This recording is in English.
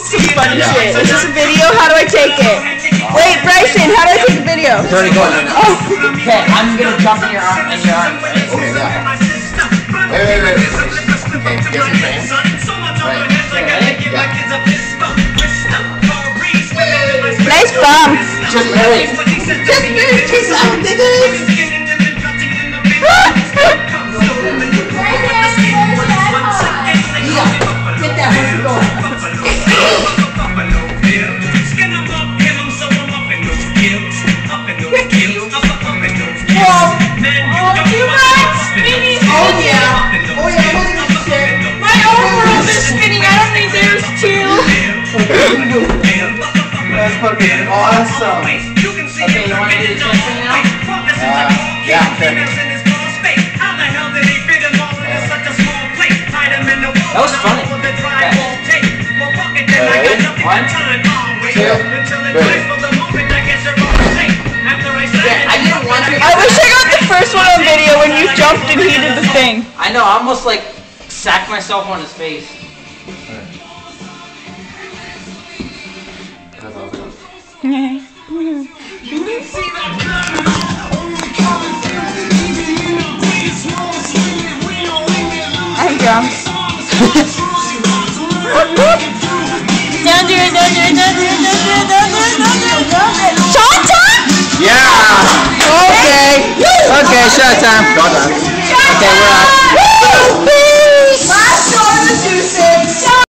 Some funny shit. Is this a video? How do I take it? Wait, Bryson, how do I take a video? It's already going. Oh. Okay, I'm gonna jump in your arm, right? Okay, yeah. Wait. Okay, get your frame. Right. Nice bump. Just move. Get that one going. That's fucking awesome. Okay, you want to do the chest thing now? Yeah, okay. That was funny. Okay. Ready? 1, 2, 3. I didn't want to. I wish I got the first one on video when you jumped and he did the thing. I know, I almost like sacked myself on his face. I'm drunk. Don't do it. Shot! Yeah! Okay! Okay, shut time. Okay, we're out.